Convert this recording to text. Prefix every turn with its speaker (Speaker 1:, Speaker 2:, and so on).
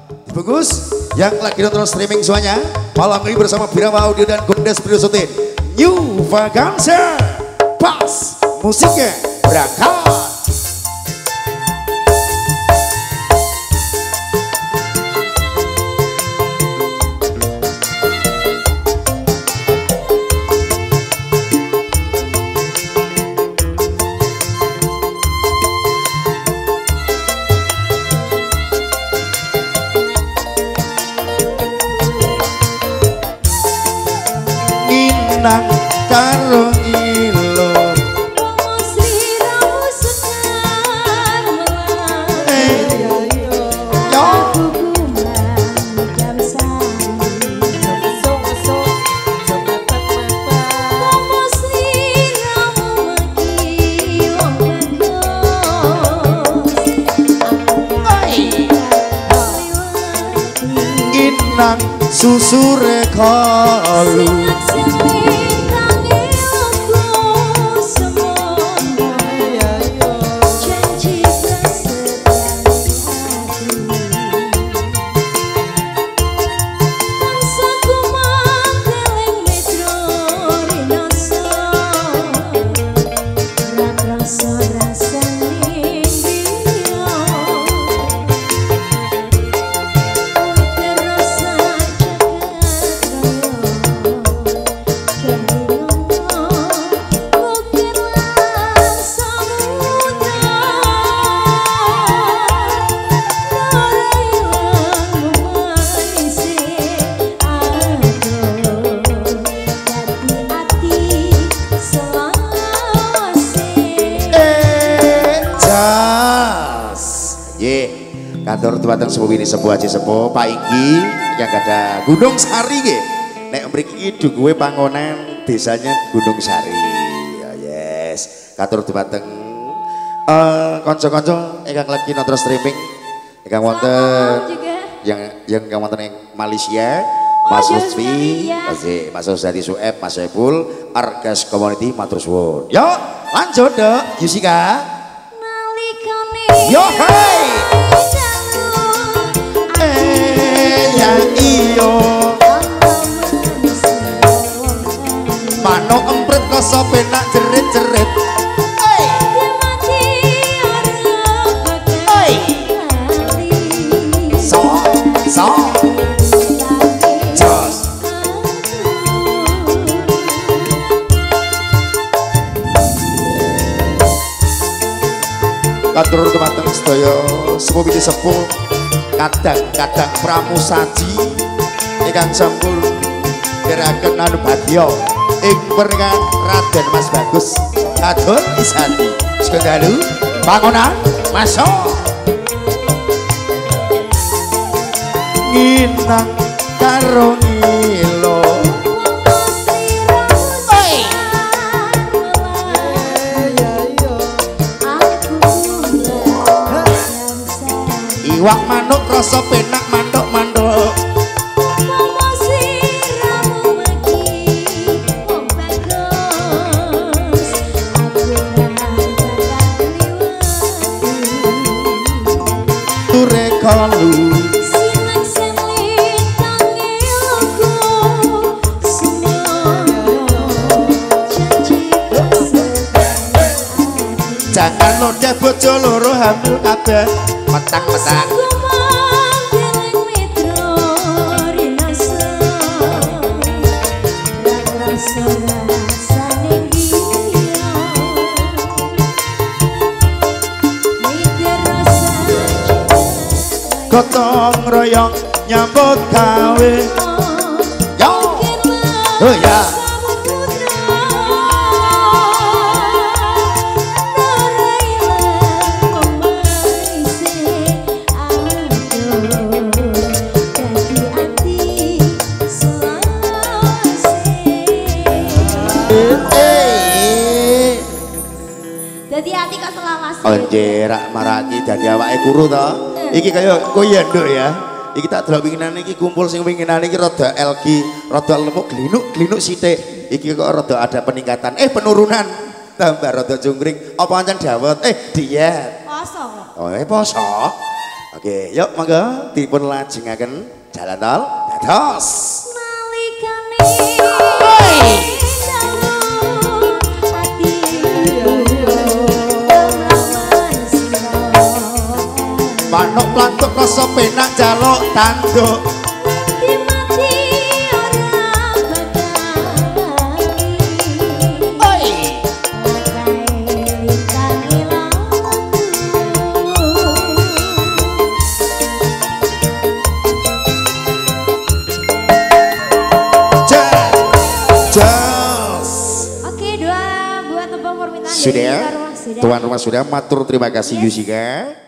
Speaker 1: Bagus. Yang lagi nonton streaming semuanya, malam ini bersama Birawa Audio dan Gondes Priyosutin. New Vaganza. Pas musiknya berangkat. Nang karo ilo
Speaker 2: sliramu sekar
Speaker 1: yo
Speaker 2: jam sari sliramu maki wong bagus
Speaker 1: inang susure kalu kantor tuatan sepuh ini sepuh aja sepuh Pak Inggi yang ada Gunung Sari nggih. Nek mriki dukuhe pangonan desanya Gunung Sari. Ya yes. Kantor tuatan kanca-kanca ingkang lagi nonton streaming ingkang wonten yang wonten ing Malaysia, Mas Lutfi, Mas Zati Sueb, Mas Saiful, Argas Community matur suwun. Yo, lanjut Dok, Yusika. Yo hey. Iyo manuk emprit koso penak jerit-jerit so jos katur kemateng sedaya sepuh iki sepuh kadang-kadang pramusaji ingkang sampun geraken anu badya ing pernikahan Raden Mas Bagus kadon Isandi sekodalu bangunan masuk nginang karo ngilo iwak manuk rasa penak mandok-mandok ture kalu jangan lodeh bojo loro hamil kabeh metang-metang gotong royong nyambut gawe yo oh ya
Speaker 2: Dadi ati kok selawase.
Speaker 1: Onjerak maraki dadi awake kuru to. Iki kaya koyo nduk ya. Iki tak delok winginane iki kumpul sing winginane iki rada LG, rada lemuk glinuk sithik. Iki kok rada ada peningkatan. Penurunan. Tambah rada jungkring. Apa pancen dawet? Diet.
Speaker 2: Poso kok.
Speaker 1: Poso. Oke, yuk monggo dipun lajengaken jalan tol dados. Manuk plantuk rasa penak jaluk tanduk. Sudah, tuan rumah sudah, matur terima kasih Yusika.